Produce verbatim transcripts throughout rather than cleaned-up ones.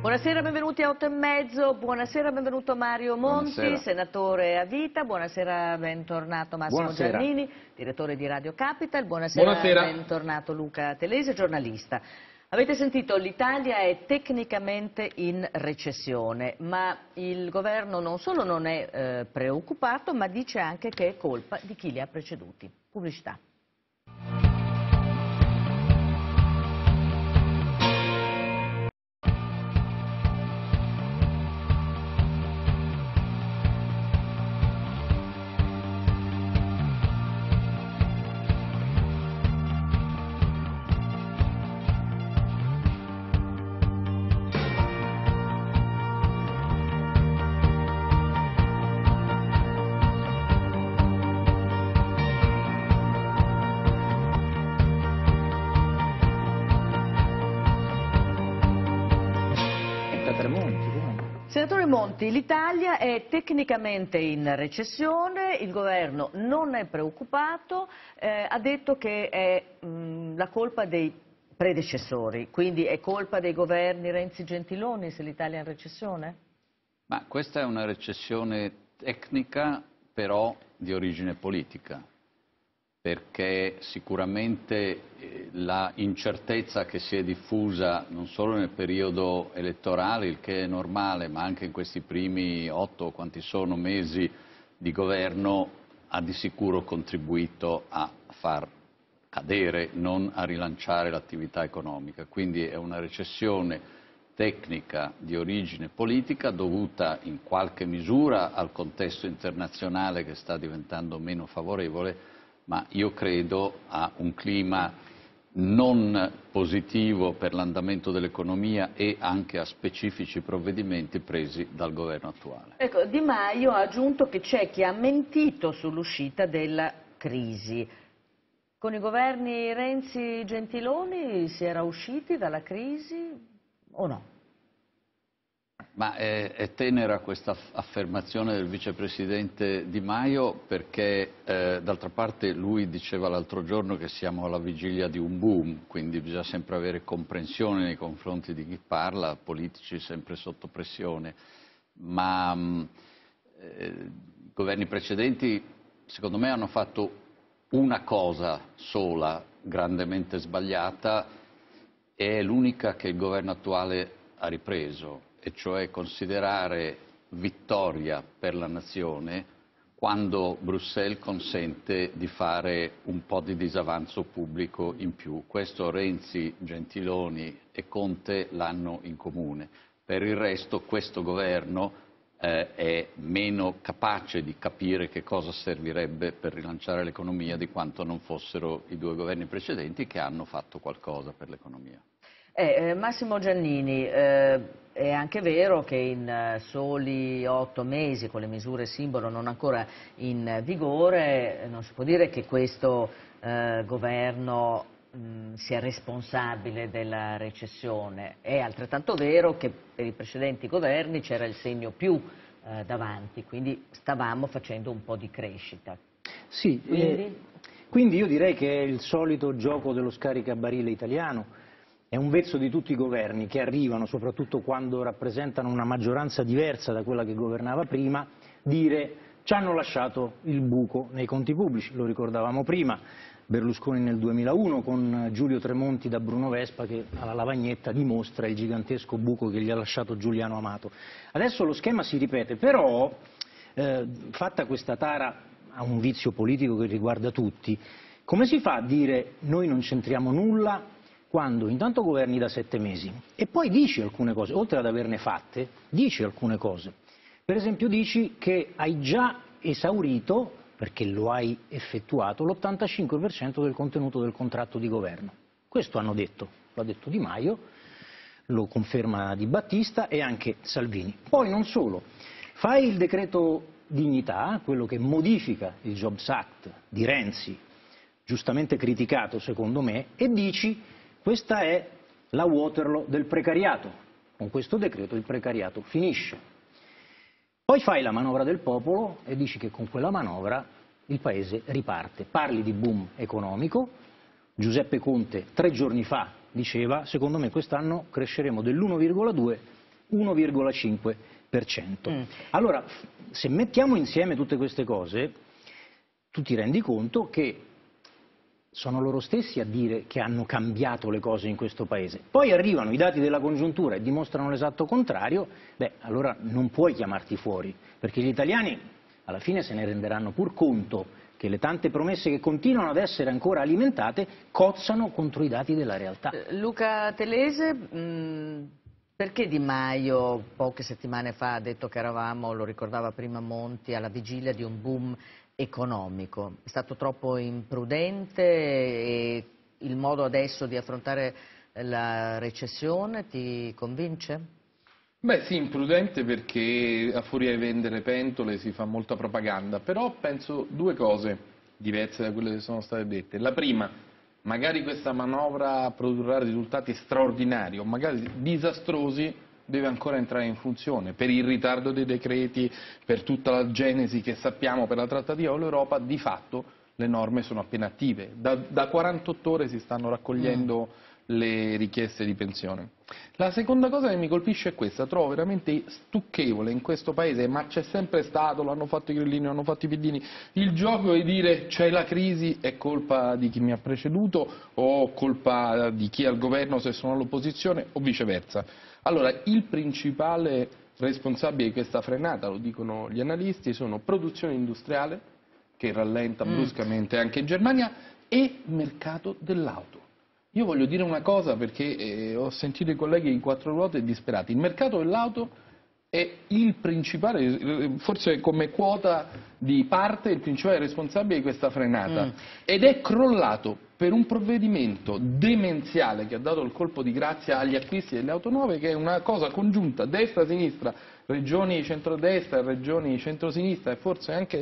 Buonasera, benvenuti a otto e mezzo, buonasera, benvenuto Mario Monti, Buonasera. senatore a vita, buonasera, bentornato Massimo Buonasera. Giannini, direttore di Radio Capital, buonasera, Buonasera. bentornato Luca Telese, giornalista. Avete sentito, l'Italia è tecnicamente in recessione, ma il governo non solo non è eh, preoccupato, ma dice anche che è colpa di chi li ha preceduti. Pubblicità. Senatore Monti, l'Italia è tecnicamente in recessione, il governo non è preoccupato, eh, ha detto che è mh, la colpa dei predecessori, quindi è colpa dei governi Renzi-Gentiloni se l'Italia è in recessione? Ma questa è una recessione tecnica, però di origine politica, perché sicuramente la incertezza che si è diffusa non solo nel periodo elettorale, il che è normale, ma anche in questi primi otto o quanti sono mesi di governo, ha di sicuro contribuito a far cadere, non a rilanciare l'attività economica. Quindi è una recessione tecnica di origine politica dovuta in qualche misura al contesto internazionale che sta diventando meno favorevole, ma io credo a un clima non positivo per l'andamento dell'economia e anche a specifici provvedimenti presi dal governo attuale. Ecco, Di Maio ha aggiunto che c'è chi ha mentito sull'uscita della crisi. Con i governi Renzi-Gentiloni si era usciti dalla crisi o no? Ma è, è tenera questa affermazione del vicepresidente Di Maio perché eh, d'altra parte lui diceva l'altro giorno che siamo alla vigilia di un boom, quindi bisogna sempre avere comprensione nei confronti di chi parla, politici sempre sotto pressione, ma eh, i governi precedenti secondo me hanno fatto una cosa sola grandemente sbagliata e è l'unica che il governo attuale ha ripreso, e cioè considerare vittoria per la nazione quando Bruxelles consente di fare un po' di disavanzo pubblico in più. Questo Renzi, Gentiloni e Conte l'hanno in comune. Per il resto questo governo eh, è meno capace di capire che cosa servirebbe per rilanciare l'economia di quanto non fossero i due governi precedenti che hanno fatto qualcosa per l'economia. Eh, Massimo Giannini, eh, è anche vero che in eh, soli otto mesi, con le misure simbolo non ancora in vigore, eh, non si può dire che questo eh, governo mh, sia responsabile della recessione. È altrettanto vero che per i precedenti governi c'era il segno più eh, davanti, quindi stavamo facendo un po' di crescita. Sì, quindi? Eh, quindi io direi che è il solito gioco dello scaricabarile italiano. È un vezzo di tutti i governi che arrivano, soprattutto quando rappresentano una maggioranza diversa da quella che governava prima, dire ci hanno lasciato il buco nei conti pubblici, lo ricordavamo prima, Berlusconi nel duemilauno con Giulio Tremonti da Bruno Vespa che alla lavagnetta dimostra il gigantesco buco che gli ha lasciato Giuliano Amato. Adesso lo schema si ripete, però eh, fatta questa tara a un vizio politico che riguarda tutti, come si fa a dire noi non c'entriamo nulla quando intanto governi da sette mesi e poi dici alcune cose, oltre ad averne fatte, dici alcune cose. Per esempio dici che hai già esaurito, perché lo hai effettuato, l'ottantacinque per cento del contenuto del contratto di governo. Questo hanno detto, lo ha detto Di Maio, lo conferma Di Battista e anche Salvini. Poi non solo, fai il decreto dignità, quello che modifica il Jobs Act di Renzi, giustamente criticato secondo me, e dici questa è la Waterloo del precariato, con questo decreto il precariato finisce. Poi fai la manovra del popolo e dici che con quella manovra il Paese riparte. Parli di boom economico, Giuseppe Conte tre giorni fa diceva secondo me quest'anno cresceremo dell'uno virgola due uno virgola cinque per cento. Mm. Allora, se mettiamo insieme tutte queste cose, tu ti rendi conto che sono loro stessi a dire che hanno cambiato le cose in questo Paese. Poi arrivano i dati della congiuntura e dimostrano l'esatto contrario, beh, allora non puoi chiamarti fuori, perché gli italiani alla fine se ne renderanno pur conto che le tante promesse che continuano ad essere ancora alimentate cozzano contro i dati della realtà. Luca Telese, mh, perché Di Maio poche settimane fa ha detto che eravamo, lo ricordava prima Monti, alla vigilia di un boom economico? È stato troppo imprudente e il modo adesso di affrontare la recessione ti convince? Beh sì, imprudente perché a furia di vendere pentole si fa molta propaganda, però penso due cose diverse da quelle che sono state dette. La prima, magari questa manovra produrrà risultati straordinari o magari disastrosi, deve ancora entrare in funzione per il ritardo dei decreti, per tutta la genesi che sappiamo per la trattativa con l'Europa. Di fatto le norme sono appena attive, da, da quarantotto ore si stanno raccogliendo mm. le richieste di pensione. La seconda cosa che mi colpisce è questa: trovo veramente stucchevole in questo paese, ma c'è sempre stato, l'hanno fatto i grillini, l'hanno fatto i piddini, il gioco di dire c'è la crisi, è colpa di chi mi ha preceduto o colpa di chi è al governo se sono all'opposizione o viceversa. Allora, il principale responsabile di questa frenata, lo dicono gli analisti, sono produzione industriale, che rallenta mm. bruscamente anche in Germania, e mercato dell'auto. Io voglio dire una cosa perché eh, ho sentito i colleghi di quattro ruote disperati. Il mercato dell'auto è il principale, forse come quota di parte, il principale responsabile di questa frenata. Mm. Ed è crollato per un provvedimento demenziale che ha dato il colpo di grazia agli acquisti delle auto nuove, che è una cosa congiunta, destra-sinistra, regioni centrodestra, regioni centrosinistra e forse anche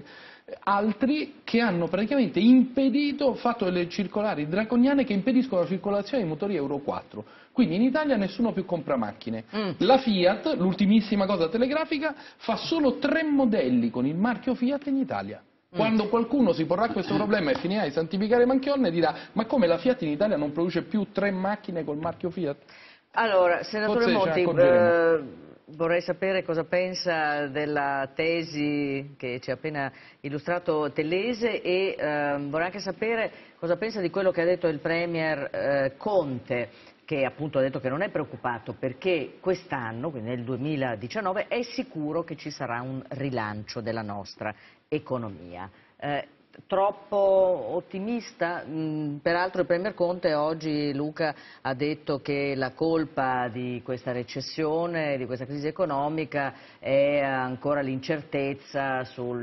altri, che hanno praticamente impedito, fatto delle circolari draconiane che impediscono la circolazione dei motori Euro quattro. Quindi in Italia nessuno più compra macchine. Mm. La Fiat, l'ultimissima cosa telegrafica, fa solo tre modelli con il marchio Fiat in Italia. Quando qualcuno si porrà questo problema e finirà di santificare Manchione dirà: ma come la Fiat in Italia non produce più tre macchine col marchio Fiat? Allora, senatore Monti, eh, vorrei sapere cosa pensa della tesi che ci ha appena illustrato Telese e eh, vorrei anche sapere cosa pensa di quello che ha detto il Premier eh, Conte, che appunto ha detto che non è preoccupato perché quest'anno, quindi nel duemiladiciannove, è sicuro che ci sarà un rilancio della nostra economia. Eh, troppo ottimista? Mm, peraltro il Premier Conte oggi, Luca, ha detto che la colpa di questa recessione, di questa crisi economica, è ancora l'incertezza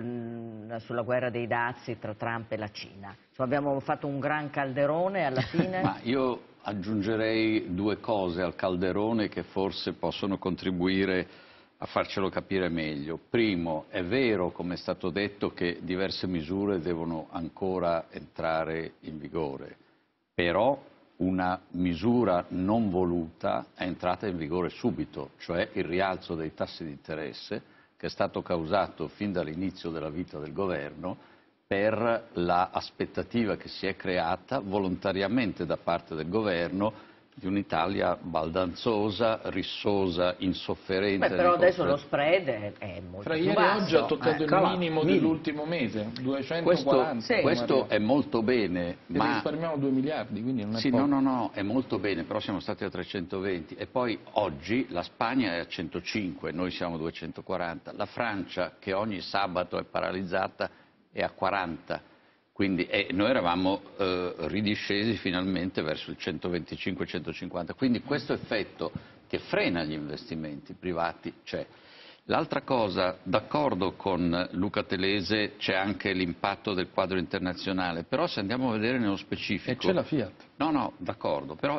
sul, sulla guerra dei dazi tra Trump e la Cina. Insomma, abbiamo fatto un gran calderone alla fine? Ma io aggiungerei due cose al calderone che forse possono contribuire a farcelo capire meglio. Primo, è vero, come è stato detto, che diverse misure devono ancora entrare in vigore, però una misura non voluta è entrata in vigore subito, cioè il rialzo dei tassi di interesse, che è stato causato fin dall'inizio della vita del governo per l'aspettativa che si è creata volontariamente da parte del governo di un'Italia baldanzosa, rissosa, insofferente. Beh, però adesso lo spread è, è molto Fra più ieri basso. e oggi ha toccato eh, il minimo dell'ultimo mese, duecentoquaranta. Questo, sì. questo è molto bene, e ma risparmiamo due miliardi, quindi non è sì, poco. no, no, no, è molto bene, però siamo stati a trecentoventi e poi oggi la Spagna è a centocinque, noi siamo a duecentoquaranta, la Francia, che ogni sabato è paralizzata, è a quaranta. Quindi eh, noi eravamo eh, ridiscesi finalmente verso il centoventicinque centocinquanta, quindi questo effetto che frena gli investimenti privati c'è. L'altra cosa, d'accordo con Luca Telese, c'è anche l'impatto del quadro internazionale, però se andiamo a vedere nello specifico... E c'è la Fiat. No, no, d'accordo, però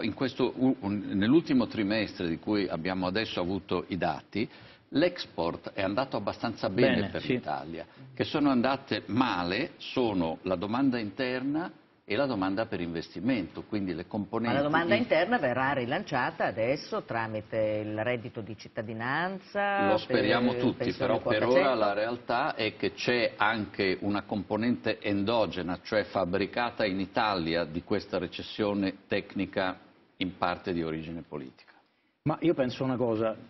nell'ultimo trimestre di cui abbiamo adesso avuto i dati, l'export è andato abbastanza bene, bene per sì. l'Italia. Che sono andate male sono la domanda interna e la domanda per investimento, quindi le componenti... Ma la domanda interna verrà rilanciata adesso tramite il reddito di cittadinanza? Lo speriamo per, tutti, però per ora la realtà è che c'è anche una componente endogena, cioè fabbricata in Italia, di questa recessione tecnica in parte di origine politica. Ma io penso una cosa.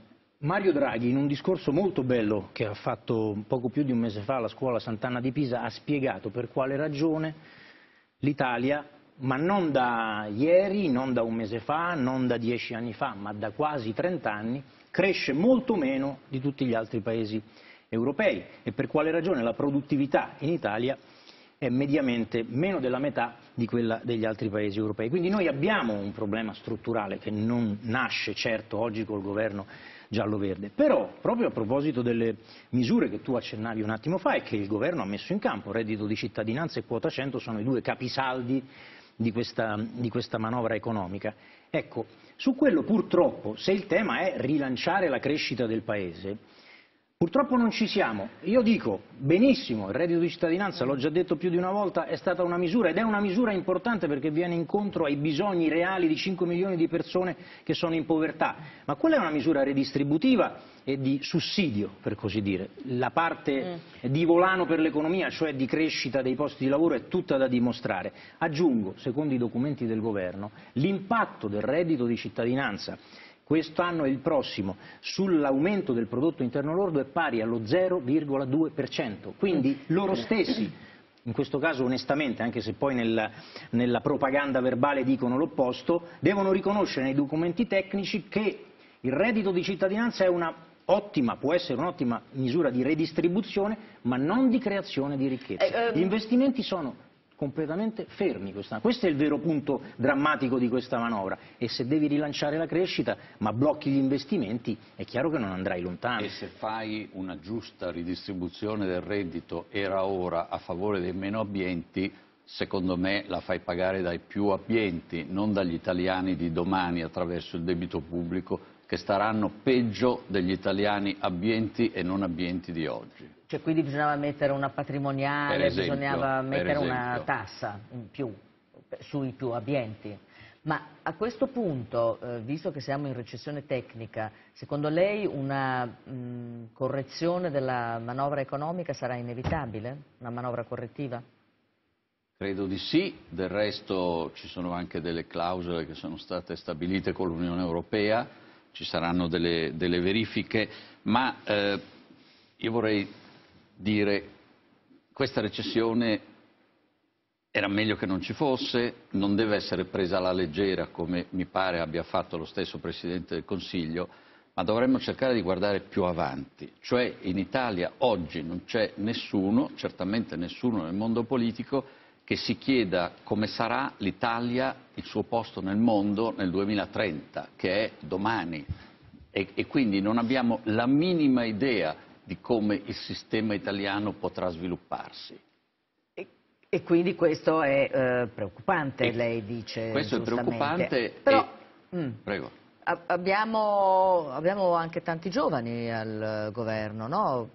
Mario Draghi, in un discorso molto bello che ha fatto poco più di un mese fa alla scuola Sant'Anna di Pisa, ha spiegato per quale ragione l'Italia, ma non da ieri, non da un mese fa, non da dieci anni fa, ma da quasi trent'anni, cresce molto meno di tutti gli altri paesi europei e per quale ragione la produttività in Italia è mediamente meno della metà di quella degli altri paesi europei. Quindi noi abbiamo un problema strutturale che non nasce certo oggi col governo giallo-verde, però proprio a proposito delle misure che tu accennavi un attimo fa e che il governo ha messo in campo, reddito di cittadinanza e quota cento sono i due capisaldi di questa, di questa manovra economica. Ecco, su quello purtroppo, se il tema è rilanciare la crescita del Paese, purtroppo non ci siamo. Io dico, benissimo, il reddito di cittadinanza, l'ho già detto più di una volta, è stata una misura ed è una misura importante perché viene incontro ai bisogni reali di cinque milioni di persone che sono in povertà, ma quella è una misura redistributiva e di sussidio, per così dire. La parte mm. di volano per l'economia, cioè di crescita dei posti di lavoro, è tutta da dimostrare. Aggiungo, secondo i documenti del governo, l'impatto del reddito di cittadinanza quest'anno e il prossimo sull'aumento del prodotto interno lordo è pari allo zero virgola due per cento, quindi loro stessi, in questo caso onestamente, anche se poi nella, nella propaganda verbale dicono l'opposto, devono riconoscere nei documenti tecnici che il reddito di cittadinanza è una ottima, può essere un'ottima misura di redistribuzione, ma non di creazione di ricchezza. Gli investimenti sono completamente fermi quest'anno. Questo è il vero punto drammatico di questa manovra e se devi rilanciare la crescita ma blocchi gli investimenti è chiaro che non andrai lontano. E se fai una giusta ridistribuzione del reddito era ora a favore dei meno abbienti, secondo me la fai pagare dai più abbienti, non dagli italiani di domani attraverso il debito pubblico che staranno peggio degli italiani abbienti e non abbienti di oggi. Cioè quindi bisognava mettere una patrimoniale, esempio, bisognava mettere una esempio. tassa in più sui più abbienti. Ma a questo punto, eh, visto che siamo in recessione tecnica, secondo lei una mh, correzione della manovra economica sarà inevitabile? Una manovra correttiva? Credo di sì, del resto ci sono anche delle clausole che sono state stabilite con l'Unione Europea, ci saranno delle, delle verifiche, ma eh, io vorrei dire questa recessione era meglio che non ci fosse, non deve essere presa alla leggera come mi pare abbia fatto lo stesso Presidente del Consiglio, ma dovremmo cercare di guardare più avanti, cioè in Italia oggi non c'è nessuno, certamente nessuno nel mondo politico, che si chieda come sarà l'Italia, il suo posto nel mondo nel duemilatrenta, che è domani, e, e quindi non abbiamo la minima idea di come il sistema italiano potrà svilupparsi. E, e quindi questo è eh, preoccupante, e lei dice. Questo è preoccupante. Però, e... mm, Prego. Abbiamo, abbiamo anche tanti giovani al governo, no?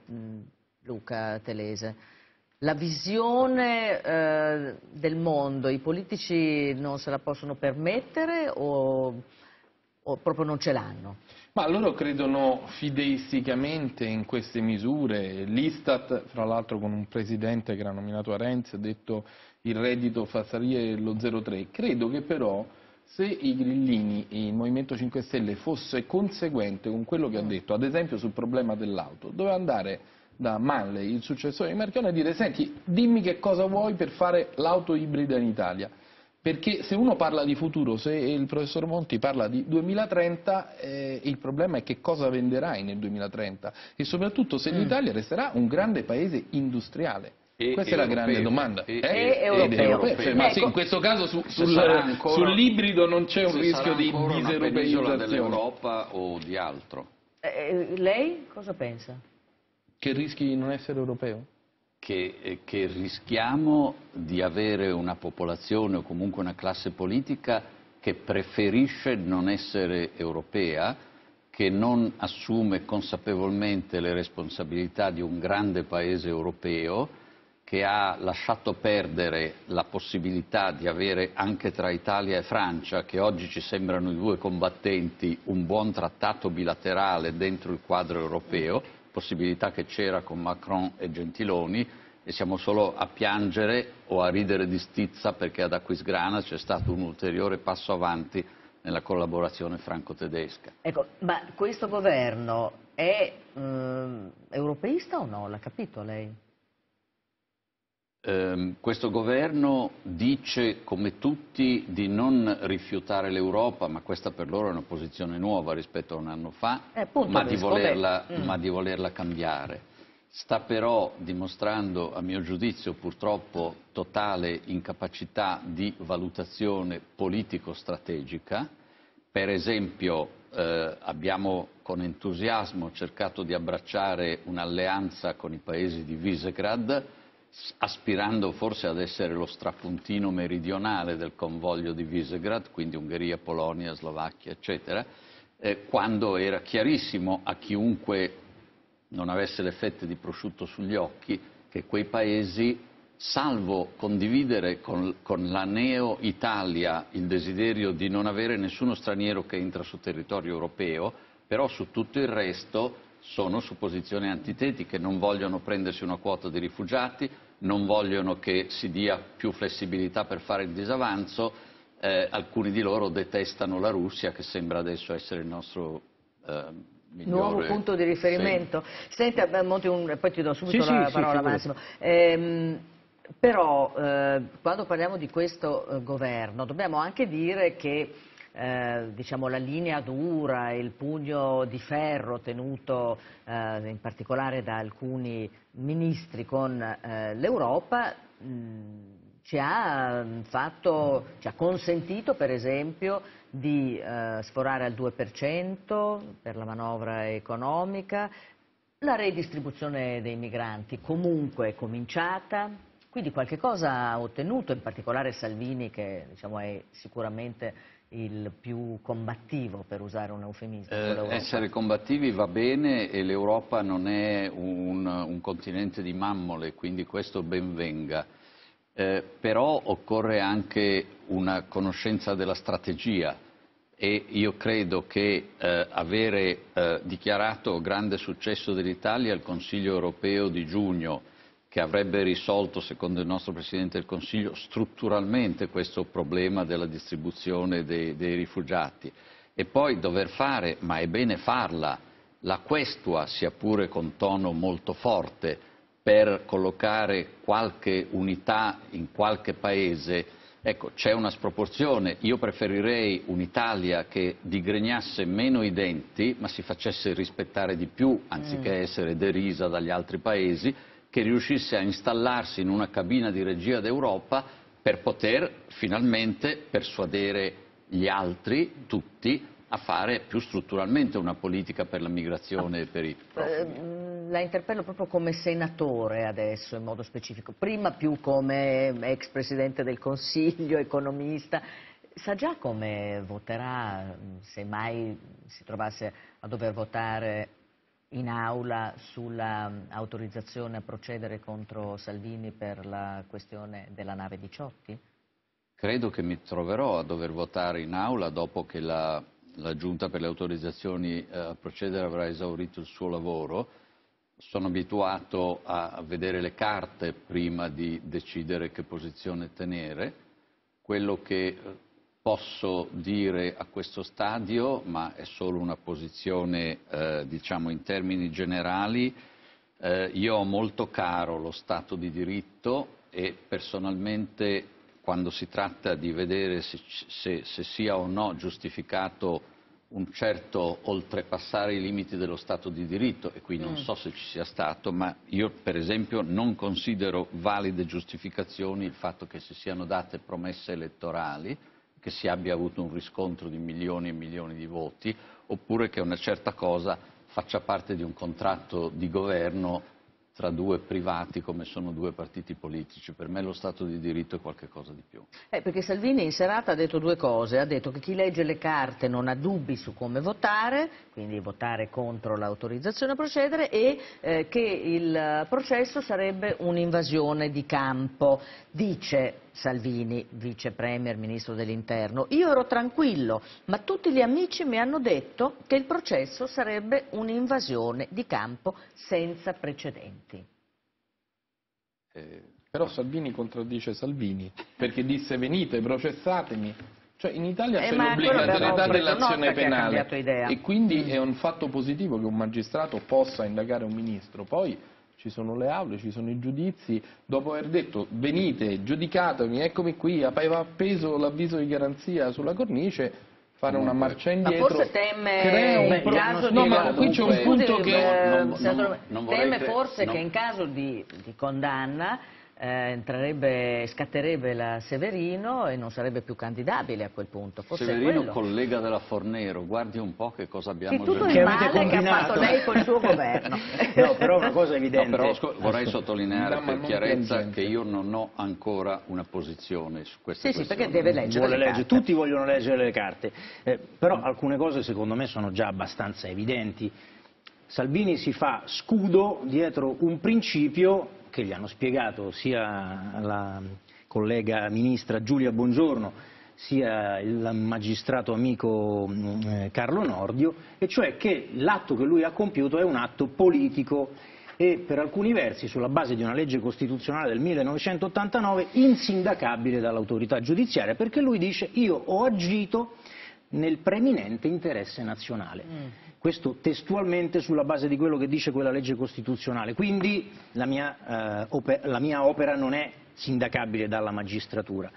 Luca Telese. La visione eh, del mondo, i politici non se la possono permettere o, o proprio non ce l'hanno? Ma loro credono fideisticamente in queste misure. L'Istat, fra l'altro con un presidente che era nominato a Renzi, ha detto il reddito fa salire lo zero virgola tre. Credo che però se i grillini e il Movimento cinque Stelle fosse conseguente con quello che ha detto, ad esempio sul problema dell'auto, doveva andare da Manley, il successore di Marchionne, e dire senti, dimmi che cosa vuoi per fare l'auto ibrida in Italia. Perché se uno parla di futuro, se il professor Monti parla di duemilatrenta, eh, il problema è che cosa venderai nel duemilatrenta e soprattutto se mm. l'Italia resterà un grande paese industriale. E Questa è la grande domanda. E, eh? e europeo. europeo. Ma sì, in questo caso su, sul, ancora, sull'ibrido non c'è un rischio di diseuropeizzazione dell'Europa o di altro. Eh, lei cosa pensa? Che rischi di non essere europeo? Che, che rischiamo di avere una popolazione o comunque una classe politica che preferisce non essere europea, che non assume consapevolmente le responsabilità di un grande paese europeo, che ha lasciato perdere la possibilità di avere anche tra Italia e Francia, che oggi ci sembrano i due combattenti, un buon trattato bilaterale dentro il quadro europeo, possibilità che c'era con Macron e Gentiloni, e siamo solo a piangere o a ridere di stizza perché ad Aquisgrana c'è stato un ulteriore passo avanti nella collaborazione franco-tedesca. Ecco, ma questo governo è ehm, europeista o no? L'ha capito lei? Eh, questo governo dice, come tutti, di non rifiutare l'Europa, ma questa per loro è una posizione nuova rispetto a un anno fa, Eh, appunto, ma, di volerla, mm. ma di volerla cambiare. Sta però dimostrando, a mio giudizio, purtroppo totale incapacità di valutazione politico-strategica. Per esempio, eh, abbiamo con entusiasmo cercato di abbracciare un'alleanza con i paesi di Visegrad, aspirando forse ad essere lo strapuntino meridionale del convoglio di Visegrad, quindi Ungheria, Polonia, Slovacchia, eccetera, eh, quando era chiarissimo a chiunque non avesse le fette di prosciutto sugli occhi che quei paesi, salvo condividere con, con la neo-Italia il desiderio di non avere nessuno straniero che entra sul territorio europeo, però su tutto il resto sono su posizioni antitetiche, non vogliono prendersi una quota di rifugiati, non vogliono che si dia più flessibilità per fare il disavanzo, eh, alcuni di loro detestano la Russia, che sembra adesso essere il nostro eh, migliore... Nuovo punto di riferimento. Sì. Senti, Monti, un... poi ti do subito sì, la sì, parola, sì, Massimo. Ehm, però, eh, quando parliamo di questo eh, governo, dobbiamo anche dire che Eh, diciamo, la linea dura, il pugno di ferro tenuto eh, in particolare da alcuni ministri con eh, l'Europa ci ha fatto, ci ha consentito per esempio di eh, sforare al due per cento per la manovra economica, la redistribuzione dei migranti comunque è cominciata, quindi qualche cosa ha ottenuto, in particolare Salvini, che diciamo, è sicuramente il più combattivo, per usare un eufemismo. Eh, essere combattivi va bene, e l'Europa non è un, un continente di mammole, quindi questo ben venga. Eh, però occorre anche una conoscenza della strategia, e io credo che eh, avere eh, dichiarato grande successo dell'Italia al Consiglio europeo di giugno, che avrebbe risolto, secondo il nostro Presidente del Consiglio, strutturalmente questo problema della distribuzione dei, dei rifugiati, e poi dover fare, ma è bene farla, la questua, sia pure con tono molto forte, per collocare qualche unità in qualche paese. Ecco, c'è una sproporzione. Io preferirei un'Italia che digregnasse meno i denti, ma si facesse rispettare di più, anziché mm. essere derisa dagli altri paesi, che riuscisse a installarsi in una cabina di regia d'Europa per poter finalmente persuadere gli altri, tutti, a fare più strutturalmente una politica per la migrazione e per i profughi. La interpello proprio come senatore adesso, in modo specifico, prima più come ex Presidente del Consiglio, economista. Sa già come voterà, se mai si trovasse a dover votare in aula sulla autorizzazione a procedere contro Salvini per la questione della nave Diciotti? Credo che mi troverò a dover votare in aula dopo che la, la Giunta per le autorizzazioni eh, a procedere avrà esaurito il suo lavoro. Sono abituato a, a vedere le carte prima di decidere che posizione tenere. Quello che posso dire a questo stadio, ma è solo una posizione eh, diciamo in termini generali, eh, io ho molto caro lo Stato di diritto, e personalmente, quando si tratta di vedere se, se, se sia o no giustificato un certo oltrepassare i limiti dello Stato di diritto, e qui non mm. so se ci sia stato, ma io per esempio non considero valide giustificazioni il fatto che si siano date promesse elettorali, che si abbia avuto un riscontro di milioni e milioni di voti, oppure che una certa cosa faccia parte di un contratto di governo tra due privati come sono due partiti politici. Per me lo Stato di diritto è qualcosa di più. Eh, perché Salvini in serata ha detto due cose, ha detto che chi legge le carte non ha dubbi su come votare, quindi votare contro l'autorizzazione a procedere, e eh, che il processo sarebbe un'invasione di campo. Dice Salvini, vice premier, ministro dell'interno: io ero tranquillo, ma tutti gli amici mi hanno detto che il processo sarebbe un'invasione di campo senza precedenti. Eh, però Salvini contraddice Salvini, perché disse venite, processatemi, Cioè in Italia Eh, c'è ma quello l'obbligatorietà abbiamo preso dell'azione nota che ha penale cambiato idea. e quindi Mm. è un fatto positivo che un magistrato possa indagare un ministro. Poi ci sono le aule, ci sono i giudizi, dopo aver detto venite, giudicatemi, eccomi qui, aveva appeso l'avviso di garanzia sulla cornice, fare Comunque, una marcia Ma indietro forse teme crea un in pro- caso no, di... ma qui c'è un Scusi, punto che eh, Non- non- senatore, non- non vorrei teme cre- forse non- che in caso di, di condanna eh, entrerebbe, scatterebbe la Severino e non sarebbe più candidabile a quel punto. Forse è Severino, quello. collega della Fornero, guardi un po' che cosa Sì, abbiamo tutto già il Che detto. avete male che ha combinato. fatto lei col suo governo. No, però una cosa è No, evidente. però scu- vorrei sottolineare No, ma per non chiarezza piangente. che io non ho ancora una posizione su questa Sì, sì, questione. perché deve leggere Vuole le leggere, carte. tutti vogliono leggere le carte, eh, però alcune cose secondo me sono già abbastanza evidenti. Salvini si fa scudo dietro un principio che gli hanno spiegato sia la collega ministra Giulia Bongiorno sia il magistrato amico eh, Carlo Nordio, e cioè che l'atto che lui ha compiuto è un atto politico e per alcuni versi, sulla base di una legge costituzionale del millenovecentottantanove, insindacabile dall'autorità giudiziaria, perché lui dice io ho agito nel preminente interesse nazionale. Mm. Questo testualmente sulla base di quello che dice quella legge costituzionale. Quindi la mia, eh, oper- la mia opera non è sindacabile dalla magistratura.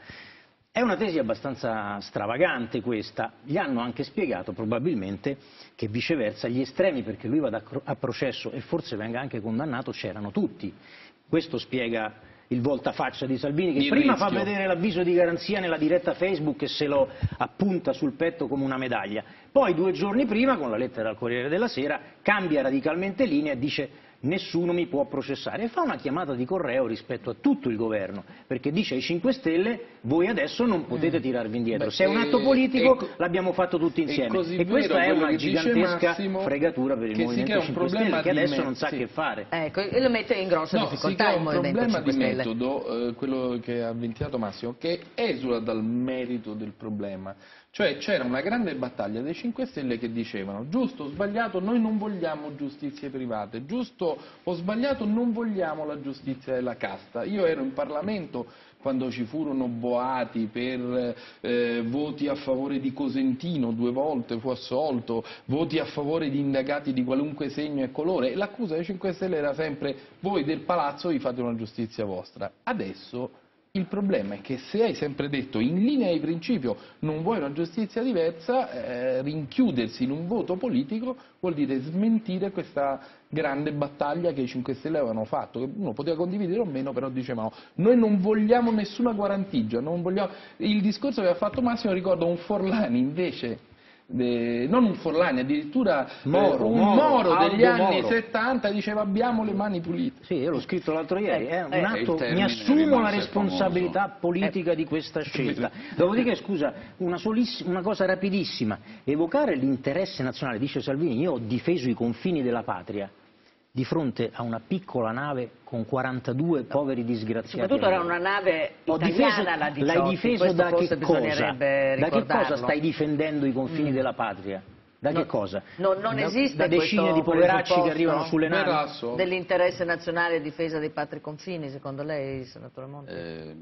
È una tesi abbastanza stravagante questa, gli hanno anche spiegato probabilmente che viceversa gli estremi perché lui vada a processo e forse venga anche condannato c'erano tutti. Questo spiega il voltafaccia di Salvini che Il prima rischio. fa vedere l'avviso di garanzia nella diretta Facebook e se lo appunta sul petto come una medaglia, poi due giorni prima con la lettera al Corriere della Sera cambia radicalmente linea e dice nessuno mi può processare e fa una chiamata di correo rispetto a tutto il governo perché dice ai cinque Stelle voi adesso non potete tirarvi indietro. Beh, se è un atto e- politico e co- l'abbiamo fatto tutti insieme così e questa vero è quello una che dice gigantesca Massimo, fregatura per il che si Movimento crea un cinque problema Stelle che di adesso me- non sa sì. che fare. Ecco, e lo mette in grossa No, si difficoltà crea il un Movimento problema cinque di Stelle. metodo, eh, quello che ha ventilato Massimo, che esula dal merito del problema. Cioè c'era una grande battaglia dei cinque Stelle che dicevano giusto o sbagliato noi non vogliamo giustizie private, giusto o sbagliato non vogliamo la giustizia della casta. Io ero in Parlamento quando ci furono boati per eh, voti a favore di Cosentino, due volte fu assolto, voti a favore di indagati di qualunque segno e colore, e l'accusa dei cinque Stelle era sempre voi del palazzo vi fate una giustizia vostra. Adesso il problema è che se hai sempre detto in linea di principio non vuoi una giustizia diversa, eh, rinchiudersi in un voto politico vuol dire smentire questa grande battaglia che i cinque Stelle avevano fatto, che uno poteva condividere o meno, però dicevano noi non vogliamo nessuna guarentigia, non vogliamo... il discorso che ha fatto Massimo ricorda un Forlani invece... De, non un Forlani, addirittura Moro, eh, un Moro, Moro degli Aldo anni Moro. settanta diceva abbiamo le mani pulite. Sì, io l'ho scritto l'altro ieri, è un Eh, atto, il termine mi assumo la rimase responsabilità politica di questa scelta. Dopodiché, scusa, una, soliss- una cosa rapidissima, evocare l'interesse nazionale, dice Salvini, io ho difeso i confini della patria di fronte a una piccola nave con quarantadue poveri disgraziati. Soprattutto a era bordo. una nave Ho italiana, difeso- la L'hai Diciotti, difeso questo da forse che cosa? bisognerebbe Da che cosa ricordarlo. stai difendendo i confini Mm. della patria? Da No, che cosa? no, non da, esiste da decine questo di poveracci che presupposto arrivano sulle navi? Verasso. Dell'interesse nazionale e difesa dei patri confini, secondo lei, senatore Monti? Eh,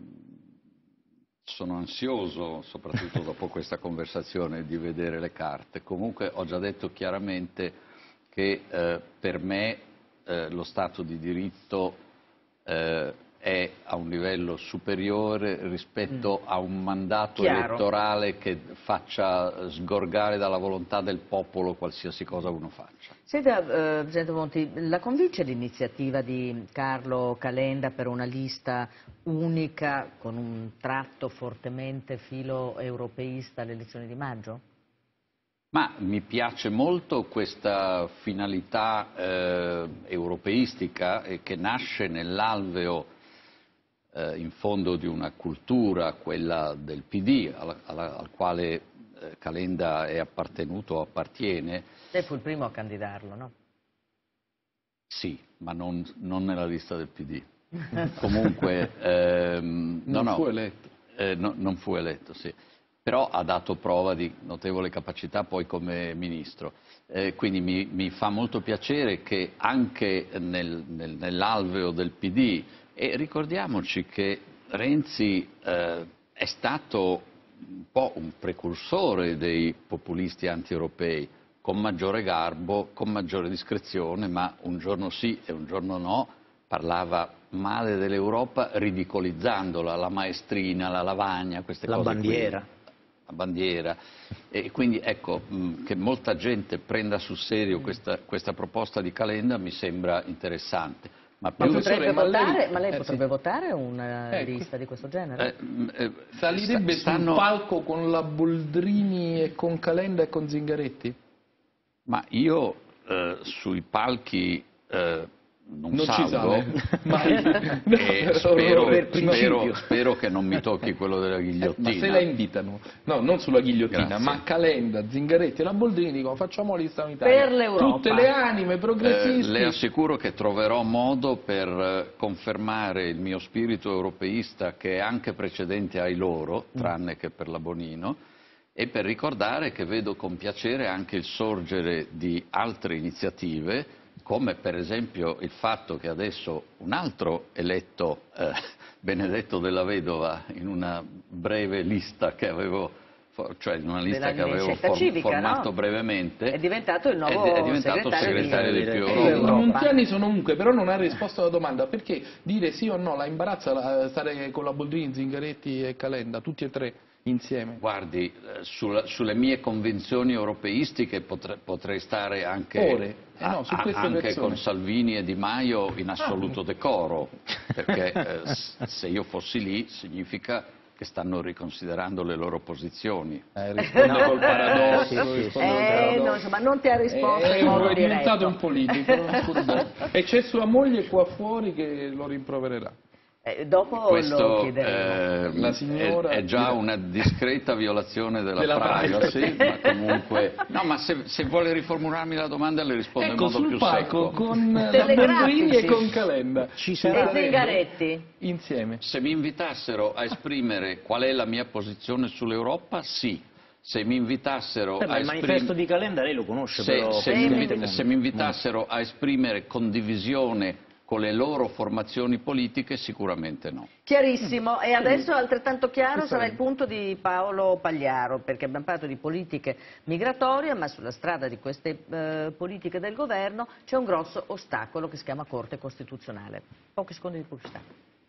sono ansioso, soprattutto dopo questa conversazione, di vedere le carte. Comunque ho già detto chiaramente che eh, per me eh, lo Stato di diritto eh, è a un livello superiore rispetto mm. a un mandato Chiaro. elettorale che faccia sgorgare dalla volontà del popolo qualsiasi cosa uno faccia. Senta, eh, Presidente Monti, la convince l'iniziativa di Carlo Calenda per una lista unica con un tratto fortemente filo europeista alle elezioni di maggio? Ma mi piace molto questa finalità eh, europeistica eh, che nasce nell'alveo eh, in fondo di una cultura, quella del P D, al, al, al quale eh, Calenda è appartenuto o appartiene. Lei fu il primo a candidarlo, no? Sì, ma non, non nella lista del P D. Comunque ehm, Non no, fu no, eletto. Eh, no, non fu eletto, sì. Però ha dato prova di notevole capacità poi come ministro. Eh, quindi mi, mi fa molto piacere che anche nel, nel, nell'alveo del P D, e ricordiamoci che Renzi eh, è stato un po' un precursore dei populisti anti-europei, con maggiore garbo, con maggiore discrezione, ma un giorno sì e un giorno no, parlava male dell'Europa ridicolizzandola, la maestrina, la lavagna, queste la cose bandiera. qui. La bandiera. E quindi ecco, mh, che molta gente prenda sul serio questa, questa proposta di Calenda mi sembra interessante. Ma, Ma, più... potrebbe ma votare, lei, ma lei eh, potrebbe sì. votare una Ecco. lista di questo genere? Eh, eh, Salirebbe stanno... sul palco con la Boldrini e con Calenda e con Zingaretti? Ma io eh, sui palchi eh, non, non salgo ci sale mai. No, e spero, per spero, spero che non mi tocchi quello della ghigliottina. Eh, ma se la invitano, no, non sulla ghigliottina, Grazie. ma Calenda, Zingaretti e la Boldrini dicono facciamo lista in Italia. Per l'Europa. Tutte le anime progressisti. Eh, le assicuro che troverò modo per eh, confermare il mio spirito europeista, che è anche precedente ai loro, tranne che per la Bonino, e per ricordare che vedo con piacere anche il sorgere di altre iniziative, come per esempio il fatto che adesso un altro eletto, eh, Benedetto della Vedova, in una breve lista che avevo, cioè in una lista che avevo scelta for- civica, formato no? brevemente, È diventato il nuovo è, è diventato segretario, segretario di, di più di Europa. Europa. I Montiani sono ovunque, però non ha risposto alla domanda, perché dire sì o no la imbarazza la- stare con la Boldrini, Zingaretti e Calenda, tutti e tre insieme? Guardi, eh, sulla- sulle mie convinzioni europeistiche potre- potrei stare anche, Ore. Eh no, su a- queste anche persone. con Salvini e Di Maio in assoluto Ah. decoro, perché eh, s- se io fossi lì significa che stanno riconsiderando le loro posizioni. Eh, risponde col paradosso. Sì, sì, sì. risponde col Eh, paradosso. no, insomma, non ti ha risposto Eh, in modo è diventato diretto. un politico, un furbone. E c'è sua moglie qua fuori che lo rimprovererà. Eh, dopo lo Questo chiederemo. eh, La signora- è, è già una discreta violazione della, Della privacy, privacy. ma comunque... No, ma se, se vuole riformularmi la domanda le rispondo Ecco, in modo sul più palco secco. con la Telegrafici. Boldrini e con Calenda. Ci E sarà, Zingaretti? Insieme. Se mi invitassero a esprimere qual è la mia posizione sull'Europa, sì. Se mi invitassero Eh, ma a il manifesto esprimere... di Calenda lei lo conosce, Se, però se, Sì, mi, praticamente invi- non- se mi invitassero a esprimere condivisione con le loro formazioni politiche, sicuramente no. Chiarissimo, e adesso altrettanto chiaro sarà il sarebbe? punto di Paolo Pagliaro, perché abbiamo parlato di politiche migratorie, ma sulla strada di queste eh, politiche del governo c'è un grosso ostacolo che si chiama Corte Costituzionale. Pochi secondi di pubblicità.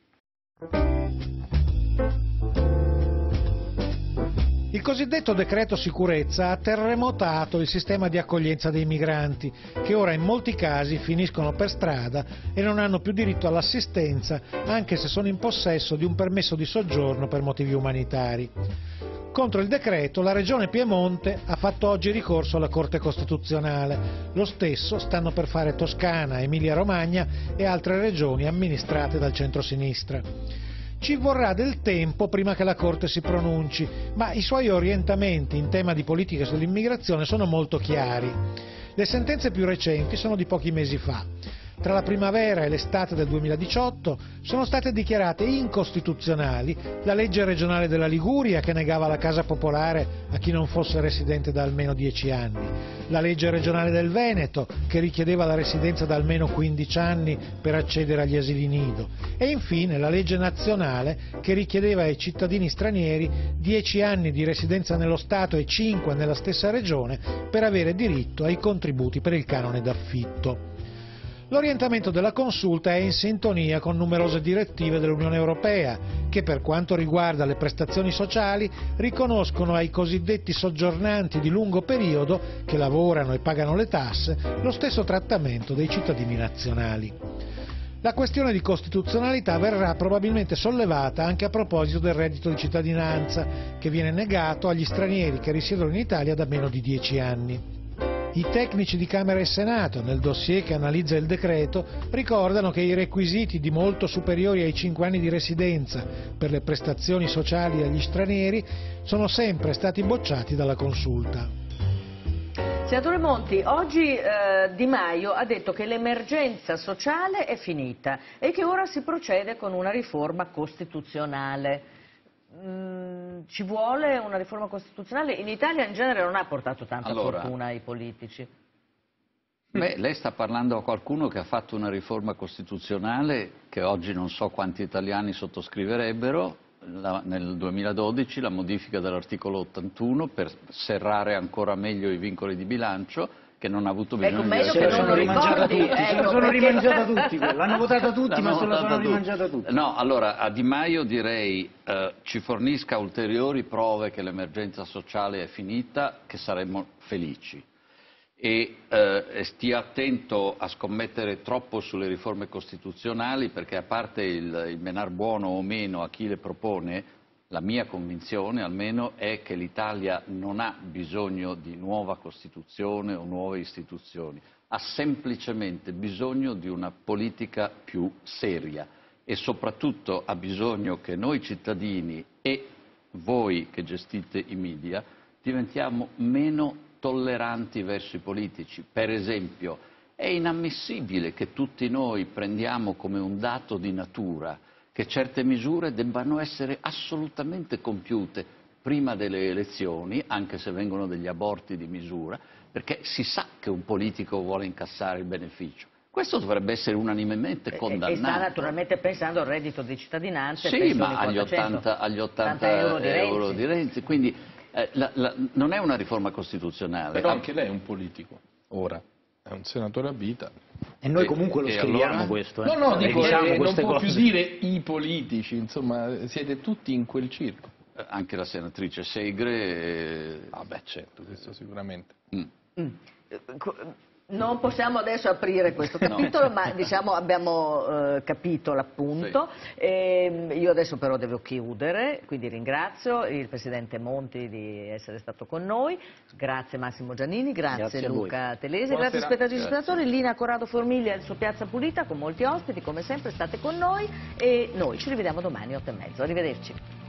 Il cosiddetto decreto sicurezza ha terremotato il sistema di accoglienza dei migranti, che ora in molti casi finiscono per strada e non hanno più diritto all'assistenza, anche se sono in possesso di un permesso di soggiorno per motivi umanitari. Contro il decreto la Regione Piemonte ha fatto oggi ricorso alla Corte Costituzionale. Lo stesso stanno per fare Toscana, Emilia-Romagna e altre regioni amministrate dal centro-sinistra. Ci vorrà del tempo prima che la Corte si pronunci, ma i suoi orientamenti in tema di politiche sull'immigrazione sono molto chiari. Le sentenze più recenti sono di pochi mesi fa. Tra la primavera e l'estate del duemiladiciotto sono state dichiarate incostituzionali la legge regionale della Liguria, che negava la casa popolare a chi non fosse residente da almeno dieci anni, la legge regionale del Veneto, che richiedeva la residenza da almeno quindici anni per accedere agli asili nido, e infine la legge nazionale, che richiedeva ai cittadini stranieri dieci anni di residenza nello Stato e cinque nella stessa regione per avere diritto ai contributi per il canone d'affitto. L'orientamento della Consulta è in sintonia con numerose direttive dell'Unione Europea che, per quanto riguarda le prestazioni sociali, riconoscono ai cosiddetti soggiornanti di lungo periodo, che lavorano e pagano le tasse, lo stesso trattamento dei cittadini nazionali. La questione di costituzionalità verrà probabilmente sollevata anche a proposito del reddito di cittadinanza, che viene negato agli stranieri che risiedono in Italia da meno di dieci anni. I tecnici di Camera e Senato, nel dossier che analizza il decreto, ricordano che i requisiti di molto superiori ai cinque anni di residenza per le prestazioni sociali agli stranieri sono sempre stati bocciati dalla Consulta. Senatore Monti, oggi eh, Di Maio ha detto che l'emergenza sociale è finita e che ora si procede con una riforma costituzionale. Mm, ci vuole una riforma costituzionale? In Italia in genere non ha portato tanta Allora, fortuna ai politici. Beh, lei sta parlando a qualcuno che ha fatto una riforma costituzionale che oggi non so quanti italiani sottoscriverebbero, la, nel duemiladodici la modifica dell'articolo ottantuno per serrare ancora meglio i vincoli di bilancio, che non ha avuto bisogno ecco, di meglio essere... che non lo ricordi, tutti, ecco, se la sono perché... rimangiata tutti, l'hanno votata tutti, ma se la sono tutti. rimangiata tutti. No, allora a Di Maio direi eh, ci fornisca ulteriori prove che l'emergenza sociale è finita, che saremmo felici. E eh, stia attento a scommettere troppo sulle riforme costituzionali, perché a parte il, il menar buono o meno a chi le propone, la mia convinzione almeno è che l'Italia non ha bisogno di nuova Costituzione o nuove istituzioni, ha semplicemente bisogno di una politica più seria e soprattutto ha bisogno che noi cittadini e voi che gestite i media diventiamo meno tolleranti verso i politici. Per esempio, è inammissibile che tutti noi prendiamo come un dato di natura che certe misure debbano essere assolutamente compiute prima delle elezioni, anche se vengono degli aborti di misura, perché si sa che un politico vuole incassare il beneficio. Questo dovrebbe essere unanimemente condannato. E sta naturalmente pensando al reddito di cittadinanza. Sì, ma agli ottanta, agli ottanta euro, di euro di Renzi, quindi eh, la, la, non è una riforma costituzionale. Però anche lei è un politico, ora, è un senatore a vita. E noi comunque lo e scriviamo allora? questo. Eh? No, no, e dico, diciamo eh, non può cose. più dire i politici, insomma, siete tutti in quel circo. Eh, anche la senatrice Segre... Eh... Ah beh, certo, questo sicuramente. Mm. Mm. Non possiamo adesso aprire questo capitolo, no. ma diciamo abbiamo eh, capito l'appunto. Sì. E io adesso però devo chiudere, quindi ringrazio il Presidente Monti di essere stato con noi, grazie Massimo Giannini, grazie, grazie Luca Telesi, grazie spettatori e spettatori, Lina Corrado Formiglia e il suo Piazza Pulita con molti ospiti, come sempre state con noi e noi ci rivediamo domani otto e mezzo, arrivederci.